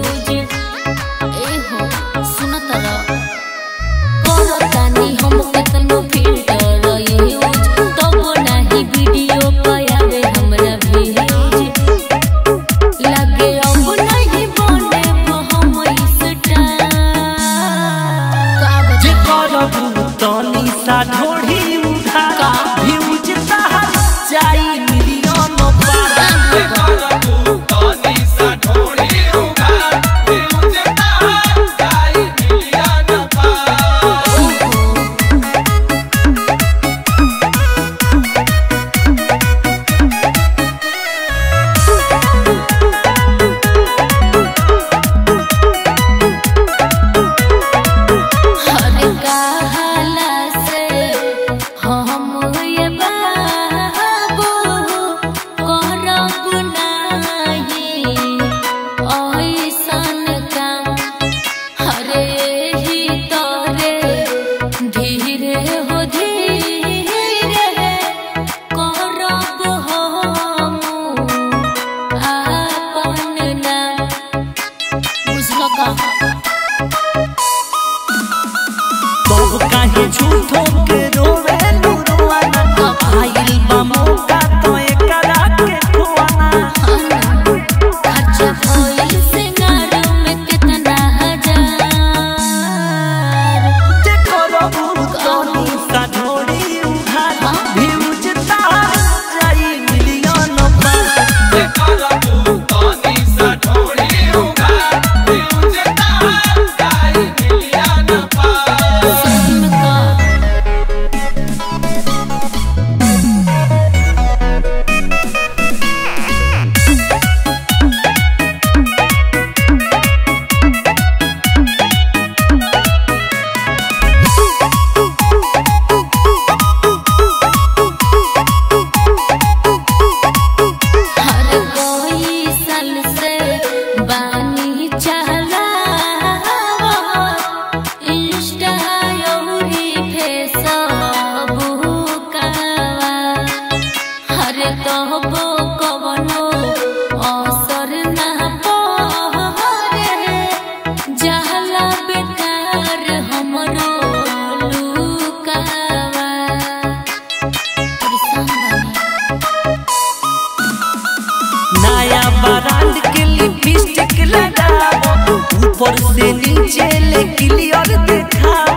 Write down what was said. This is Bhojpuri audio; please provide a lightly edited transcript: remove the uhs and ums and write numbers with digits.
यूज ए हो सुनत रह करतानी हम केतनो फिल्टर यूज तब नाही वीडियो पायावे हमरा भेज लगे अब नहीं बने हम स्टार का जे करबू तनी सा ढोढ़ी उठा व्यूज तहर जाई मिलियन पार जे करबू तनी सा ढोढ़ी उठा व्यूज तहर जाई मिलियन पार काहे झूठो के रोवे रोवाना आइल बा मौका तो एकरा के खोवाना अच्छा होइल सिंगार में कितना हजार जे करबू तनी सा ढोढ़ी उठा व्यूज तहर जाई मिलियन पार जे करबू तनी सा ढोढ़ी उठा व्यूज तहर जाई मिलियन पार नया ब्रांड के लिपस्टिक लगाओ ऊपर से नीचे ले क्लियर दिखाओ